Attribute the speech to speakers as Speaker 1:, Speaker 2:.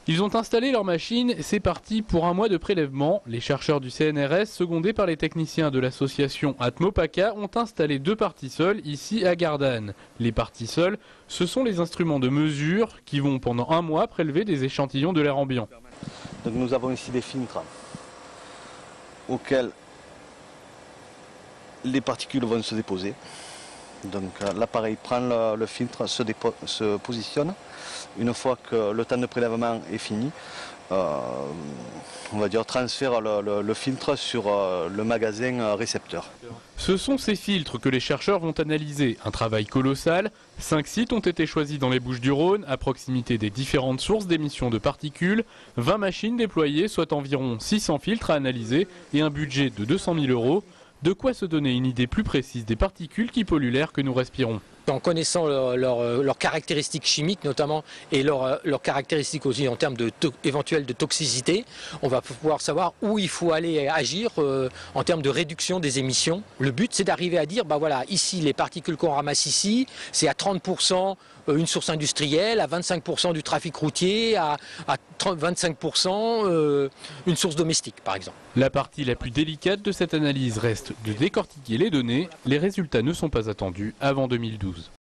Speaker 1: Ils ont installé leur machine, c'est parti pour un mois de prélèvement. Les chercheurs du CNRS, secondés par les techniciens de l'association Atmopaca, ont installé 2 partisols ici à Gardanne. Les partisols, ce sont les instruments de mesure qui vont pendant un mois prélever des échantillons de l'air ambiant.
Speaker 2: Donc nous avons ici des filtres auxquels les particules vont se déposer. Donc l'appareil prend le filtre, se positionne. Une fois que le temps de prélèvement est fini, on va dire transfère le filtre sur le magasin récepteur.
Speaker 1: Ce sont ces filtres que les chercheurs vont analyser. Un travail colossal. 5 sites ont été choisis dans les Bouches-du-Rhône, à proximité des différentes sources d'émissions de particules. 20 machines déployées, soit environ 600 filtres à analyser et un budget de 200 000 €. De quoi se donner une idée plus précise des particules qui polluent l'air que nous respirons.
Speaker 3: En connaissant leurs caractéristiques chimiques notamment et leurs caractéristiques aussi en termes éventuelles de toxicité, on va pouvoir savoir où il faut aller agir en termes de réduction des émissions. Le but c'est d'arriver à dire, bah voilà, ici les particules qu'on ramasse ici, c'est à 30% une source industrielle, à 25% du trafic routier, à 25% une source domestique par exemple.
Speaker 1: La partie la plus délicate de cette analyse reste de décortiquer les données. Les résultats ne sont pas attendus avant 2012.